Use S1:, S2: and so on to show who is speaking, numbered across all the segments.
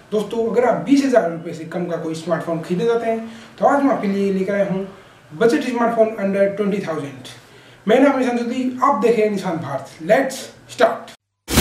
S1: दोस्तों अगर आप 20,000 रुपये से कम का कोई स्मार्टफोन खरीदना चाहते हैं तो आज मैं आपके लिए लेकर आया हूँ बजट स्मार्टफोन अंडर 20,000। मेरा नाम है संजुदी, आप देख रहे हैं निशान भारत। Let's start.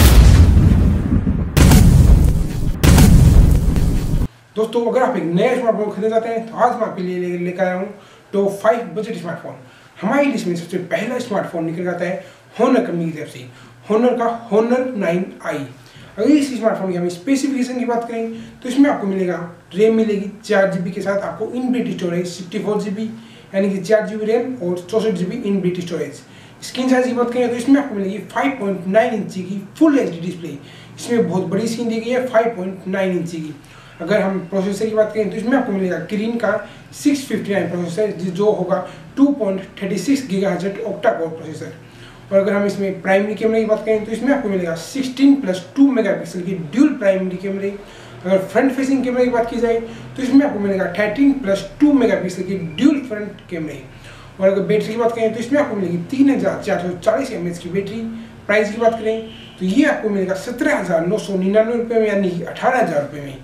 S1: दोस्तों अगर आप एक नया स्मार्टफोन खरीदना चाहते हैं तो आज मैं आपके लिए लेकर आया हूँ टॉप 5 बजट स्मार्टफोन। हमारी लिस्ट में सबसे पहला स्मार्टफोन निकल जाता है होनर कंपनी की तरफ से, होनर का होनर 9i। अगर इस स्मार्टफोन की हम स्पेसिफिकेशन की बात करें तो इसमें आपको मिलेगा रैम मिलेगी 4GB के साथ, आपको इनबिल्ट स्टोरेज 64GB यानी कि 4GB रैम और 64GB inbuilt storage. Screen size की बात करें तो इसमें आपको मिलेगी 5.9 इंच की फुल HD डिस्प्ले। इसमें बहुत बड़ी स्क्रीन दी गई है 5.9 इंच की। अगर हम प्रोसेसर की बात करें तो इसमें आपको मिलेगा किरीन का 659 प्रोसेसर जो होगा 2.36 GHz ऑक्टा कोर प्रोसेसर। और अगर हम इसमें प्राइमरी कैमरे की बात करें तो इसमें आपको मिलेगा 16+2 मेगापिक्सल की ड्यूल प्राइमरी कैमरे। अगर फ्रंट फेसिंग कैमरे की बात की जाए तो इसमें आपको मिलेगा 13+2 मेगापिक्सल की ड्यूल फ्रंट कैमरे। और अगर बैटरी की बात करें तो इसमें आपको मिलेगी 3440 mAh की बैटरी। प्राइस की बात करें तो ये आपको मिलेगा 17,999 रुपये में यानी कि 18,000 रुपये में।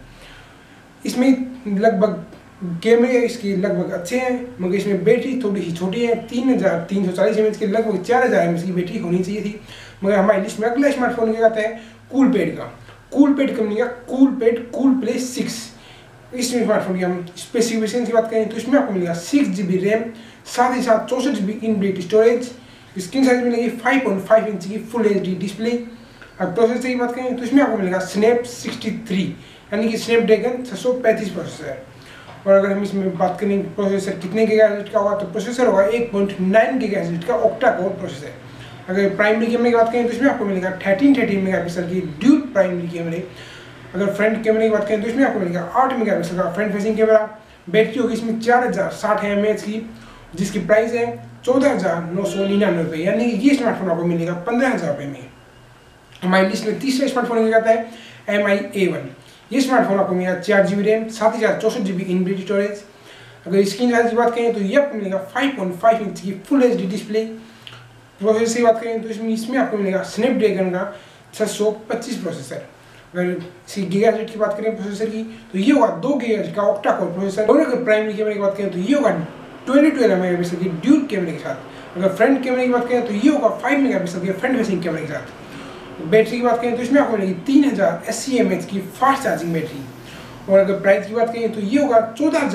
S1: इसमें लगभग कैमरे इसके लगभग अच्छे हैं, मगर इसमें बैटरी थोड़ी सी छोटी है। 3,340 mAh की लगभग 4,000 mAh की बैटरी होनी चाहिए थी। मगर हमारी लिस्ट में अगला स्मार्टफोन क्या आता है कूलपैड का, कूलपैड कंपनी का कूलपैड कूलप्ले 6। इस स्मार्टफोन की हम स्पेसिफिकेशन की बात करें तो इसमें आपको मिलेगा 6GB रैम, साथ ही साथ 64GB inbuilt storage. Screen size मिलेगी 5.5 इंच की फुल HD डिस्प्ले। अब प्रोसेसर की बात करें तो इसमें आपको मिलेगा स्नैप 63 यानी कि स्नैपड्रैगन 635 प्रोसेसर। और अगर हम इसमें बात करें प्रोसेसर कितने गीगाहर्ट्ज का होगा तो प्रोसेसर होगा 1.9 गीगाहर्ट्ज का ऑक्टा कोर प्रोसेसर। अगर प्राइमरी कैमरे की बात करें तो इसमें आपको मिलेगा 13 मेगापिक्सल की ड्यूल प्राइमरी कैमरे। अगर फ्रंट कैमरे की बात करें तो इसमें आपको मिलेगा 8 मेगापिक्सल का फ्रंट फेसिंग कैमरा। बैटरी होगी इसमें 4060 mAh की, जिसकी प्राइस है 14,999 रुपये यानी कि ये स्मार्टफोन आपको मिलेगा 15,000 रुपये में। हमारी लिस्ट में तीसरा स्मार्टफोन क्या आता है MI A1। ये स्मार्टफोन आपको मिलेगा 4GB रैम, साथ ही साथ 64GB इनबिल्ट स्टोरेज। अगर स्क्रीन साइज की बात करें तो ये आपको मिलेगा 5.5 इंच की फुल HD डिस्प्ले। प्रोसेसर की बात करें तो इसमें आपको मिलेगा स्नैपड्रैगन का 625 प्रोसेसर। अगर इसकी गीगाहर्ट्ज की बात करें प्रोसेसर की तो ये होगा 2 GHz का ऑक्टा कोर प्रोसेसर। और अगर प्राइमरी कैमरे की बात करें तो ये होगा 22 मेगापिक्सल की ड्यूल कैमरे के साथ। अगर फ्रंट कैमरे की बात करें तो ये होगा 5 मेगापिक्सल के फ्रंट फेसिंग कैमरे के साथ। बैटरी की बात करें तो इसमें आपको मिलेगी 3080 mAh की फास्ट चार्जिंग बैटरी। और अगर प्राइस की बात करें तो ये होगा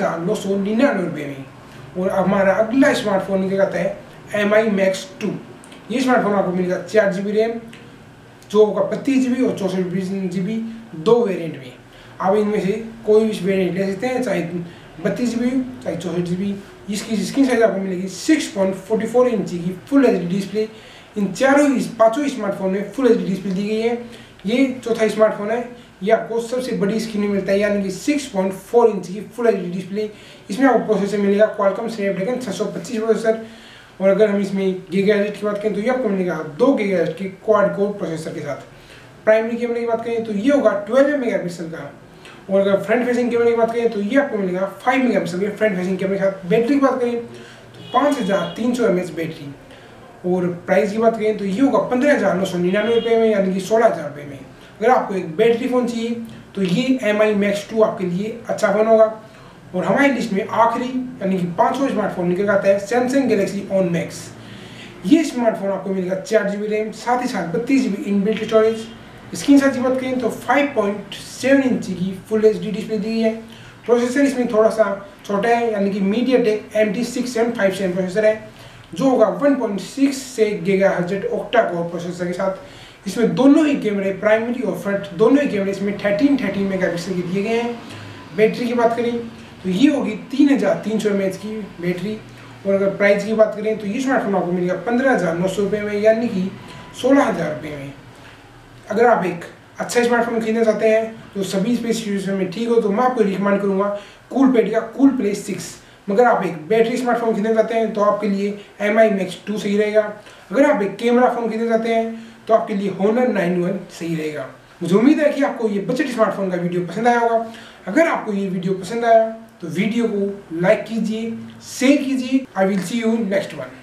S1: 14,999 रुपये में। और हमारा अगला स्मार्टफोन निकल आता है MI Max 2। ये स्मार्टफोन आपको मिलेगा 4GB रैम जो होगा 32GB और 64GB, 2 वेरिएंट में। आप इनमें से कोई भी वेरिएंट ले सकते हैं, चाहे 32GB चाहे 64GB। इसकी स्क्रीन साइज आपको मिलेगी 6.44 इंच की फुल HD डिस्प्ले। इन पांचों स्मार्टफोन में फुल HD डिस्प्ले दी गई है। ये चौथा स्मार्टफोन है, ये आपको सबसे बड़ी स्क्रीन में मिलता है यानी कि 6.4 इंच की फुल HD डिस्प्ले। इसमें आपको प्रोसेसर मिलेगा क्वालकॉम स्नैपड्रैगन 625 प्रोसेसर। और अगर हम इसमें गीगाहर्ट्ज की बात करें तो ये आपको मिलेगा 2 GHz के क्वाड कोर प्रोसेसर के साथ। प्राइमरी कैमरे की बात करें तो ये होगा 12 मेगापिक्सल का। और अगर फ्रंट फेसिंग कैमरे की बात करें तो ये आपको मिलेगा 5 मेगापिक्सल के फ्रंट फेसिंग कैमरे के साथ। बैटरी की बात करें तो 5300 mAh बैटरी। और प्राइस की बात करें तो ये होगा 15,999 रुपये में यानी कि 16,000 रुपये में। अगर आपको एक बैटरी फ़ोन चाहिए तो ये MI Max 2 आपके लिए अच्छा फ़ोन होगा। और हमारी लिस्ट में आखिरी यानी कि 5वां स्मार्टफोन निकल आता है सैमसंग गैलेक्सी ऑन मैक्स। ये स्मार्टफोन आपको मिलेगा 4GB रैम, साथ ही साथ 32GB inbuilt storage. Screen size की बात करें तो 5.7 इंच की फुल HD डिस्प्ले दी है। प्रोसेसर इसमें थोड़ा सा छोटा है यानी कि MediaTek MT6757 प्रोसेसर है जो होगा 1.6 से गीगाहर्ट्ज ऑक्टा कोर प्रोसेसर के साथ। इसमें दोनों ही कैमरे प्राइमरी और फ्रंट दोनों ही कैमरे इसमें 13 मेगापिक्सल के दिए गए हैं। बैटरी की बात करें तो ये होगी 3,300 mAh की बैटरी। और अगर प्राइस की बात करें तो ये स्मार्टफोन आपको मिलेगा 15,900 रुपये में यानी कि 16,000 रुपये में। अगर आप एक अच्छा स्मार्टफोन खरीदना चाहते हैं तो सभी स्पेसिफिकेशन में ठीक हो तो मैं आपको रिकमेंड करूँगा कूलपैड का कूलप्ले 6। मगर आप एक बैटरी स्मार्टफोन खरीदना चाहते हैं तो आपके लिए MI Max 2 सही रहेगा। अगर आप एक कैमरा फ़ोन खरीदना चाहते हैं तो आपके लिए होनर 9i सही रहेगा। मुझे उम्मीद है कि आपको ये बजट स्मार्टफोन का वीडियो पसंद आया होगा। अगर आपको ये वीडियो पसंद आया तो वीडियो को लाइक कीजिए, शेयर कीजिए। I will see you in next one.